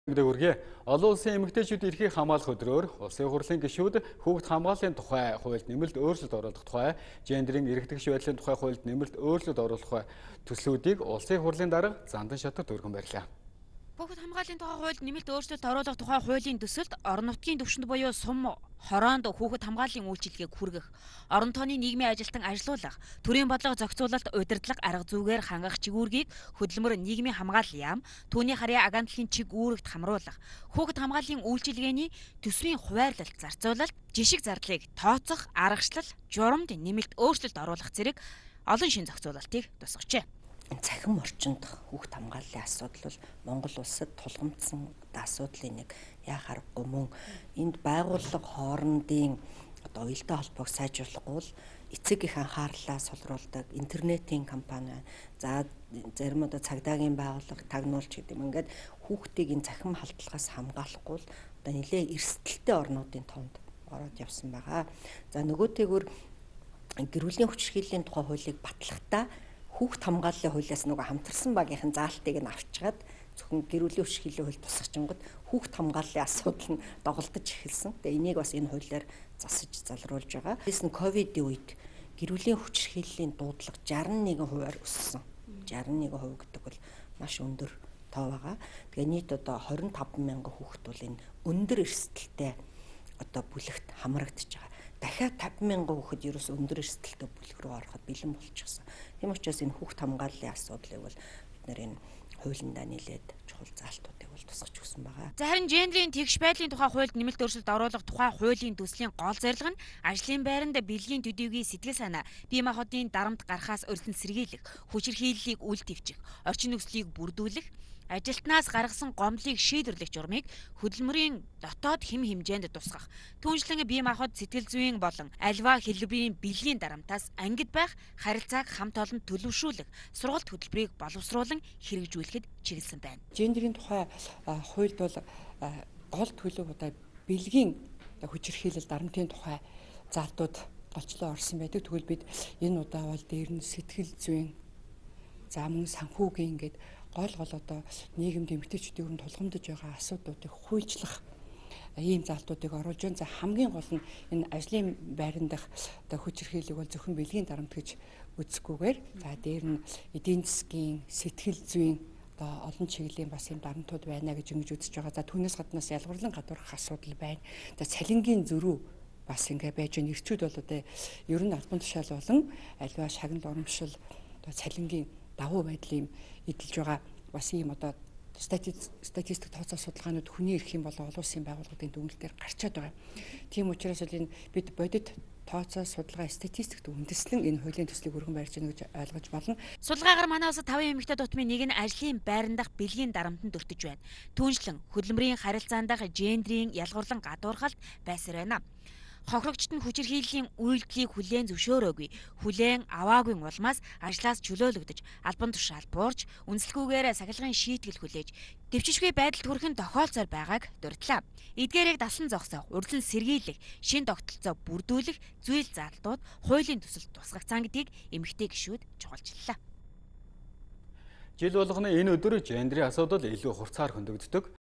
Үргээ олон улсын эмэгтэйчүүд эрхийг хамгаалах өдрөөр улсын хурлын гишүүд хүүхэд хамгааллын тухай хуульд нэмэлт өөрчлөлт оруулах тухай, гендерийн эрхтгч байдлын тухай хуульд нэмэлт өөрчлөлт оруулах төслүүдийг улсын хурлын дарга Зандан шатад өргөн барьлаа. Хүүхэд хамгааллын тухай хуульд нэмэлт өөрчлөлт оруулах тухай хуулийн төсөлд орон нутгийн түвшинд буюу сум хороонд хүүхэд хамгааллын үйлчилгээг хүргэх, орон тооны нийгмийн ажилтан ажилуулах, төрийн бодлого зохицуулалт, удирдлага арга зүйгээр хангах чигүүргийг хөдөлмөр нийгмийн хамгаалал яам, түүний харьяа агентлагийн чиг үүрэгт хамруулах, хүүхэд хамгааллын үйлчилгээний төсвийн хуваарлалт, зарцуулалт, жишг зардлыг тооцох, аргачлал, журамд нэмэлт өөрчлөлт оруулах зэрэг олон шин зохицуулалтыг тусгажээ. Цахим орчинд хүүхэд хамгааллын асуудал бол Монгол улсад тулгамдсан асуудлын нэг яа харахгүй мөн энд байгууллага хоорондын уялдаа холбоог сайжруулахгүй бол эцэг их анхаарлаа сулруулдаг интернетийн компани за зарим цагдаагийн байгууллага тагнуулч гэдэг юм. Ингээд хүүхдийг энэ цахим халдлагаас хамгаалахгүй бол одоо нэлээ эрсдэлтэй орнуудын тоонд ороод явсан байгаа. За нөгөөтэйгүр гэрүүлийн хүчирхийллийн тухай хуулийг батлахдаа хүүхэд хамгааллын хуулиас нөгөө хамтарсан багийнхан заалтыг нь авчгаад зөвхөн гэрүүлийн хүчирхийллийн хууль тусгачингод хүүхэд хамгааллын асуудал нь доголдож эхэлсэн. Тэгээ энийг бас энэ хуулиар засаж залруулж байгаа. Тэс нь ковидын үед гэрүүлийн хүчирхийллийн дуудлага 61% өссөн. 61% гэдэг бол маш өндөр тоо байгаа. Тэгээ нийт одоо 25 мянган хүүхэд бол энэ өндөр эрсдэлтэй одоо бүлэгт хамрагдаж байгаа. Дахиад 50 мянган хүүхэд ерөөс өндөр эрсдэлтэй бүлэг рүү ороход бэлэн болчихсон. Тийм учраас энэ хүүхэд хамгааллын асуудлыг бол бид нэр энэ хуулиндаа нийлээд чухал заалтуудыг бол тусгаж өгсөн байгаа. За харин гендерийн тэгш байдлын тухай хуульд нэмэлт өөрчлөлт оруулах тухай хуулийн төслийн гол зорилго нь ажлын байранд бэлгийн төдийгүй сэтгэл санаа, бие махбодын дарамт гарахаас урьдчилан сэргийлэх, хүчирхийллийг үл твчих, орчин нөхцөлийг бүрдүүлэх, ажилтнаас гаргасан гомдлыг шийдвэрлэх журмыг хөдөлмөрийн дотоод хэм хэмжээнд тусгах, түүнчлэн бие махбод сэтгэл зүйн болон альва хэлбэрийн бэлгийн дарамтаас ангид байх харилцааг хамт олон төлөвшүүлэх, сургалт хөтөлбөрийг боловсруулан хэрэгжүүлэхэд чиглэсэн байна. Гендерийн тухай хуульд бол гол төлөв одоо бэлгийн хүчирхийлэл дарамтын тухай заалтууд голчлон орсон байдаг. Тэгвэл бид энэ удаа бол дээр нь сэтгэл зүйн за мөн санхүүгийн ингээд гол одоо нийгэмд эмэгтэйчүүдийн өрн тулгамдж байгаа асуудлуудыг хуульчлах ийм залтуудыг оруулж байна. За хамгийн гол нь энэ ажлын байранд дах одоо хүчирхийллийг бол зөвхөн бэлгийн дарамт гэж үзэхгүйгээр за дээр нь эдийн засгийн, сэтгэл зүйн одоо олон чиглэлийн бас юм дарамтууд байна гэж ингэж үзэж байгаа. За түүнээс гаднаас ялгарлан гадуурх асуудал байна. За цалингийн зөрүү бас ингээ байж байна. Ирчүүд бол одоо ер нь албан тушаал болон аливаа шагнал урамшил одоо цалингийн давуу байдлын эдэлж байгаа бас ийм одоо статистик тооцоо судалгаанууд хүний эрх юм болон олон улсын байгууллагын дүгнэлтээр гарчаад байгаа. Тийм учраас энэ бид бодит тооцоо судалгаа статистикт үндэслэн энэ хуулийн төслийг өргөн барьж байна гэж ойлгож болно. Судалгаагаар манай улсад 5 эмэгтэй дутмын нэг нь ажлын байранд дах бэлгийн дарамтанд өртөж байна. Түүнчлэн хөдөлмөрийн харилцаанд дах гендерийн ялгуурлан гадуурхалт байсаар байна. Хохирогчд нь хүчирхийллийн үйлдэлийг хүлээн зөвшөөрөөгүй, хүлээн аваагүй улмаас ажлаас чөлөөлөгдөж, албан тушаал буурч, үнэлэхгүйгээр сахилгын шийтгэл хүлээж, дэвшишгүй байдалд хүрэх нь тохиолцоор байгааг дурдлаа. Эдгээрийг дасан зогсоох, урьдчилан сэргийлэх, шин тогтолцоо бүрдүүлэх зүйл зарлтууд хуулийн төсөлд тусгагцсан гэдгийг эмэгтэй гишүүд чухалчиллаа. Жил болгоны энэ өдөр гендерийн асуудал илүү хурцаар хөндөгддөг.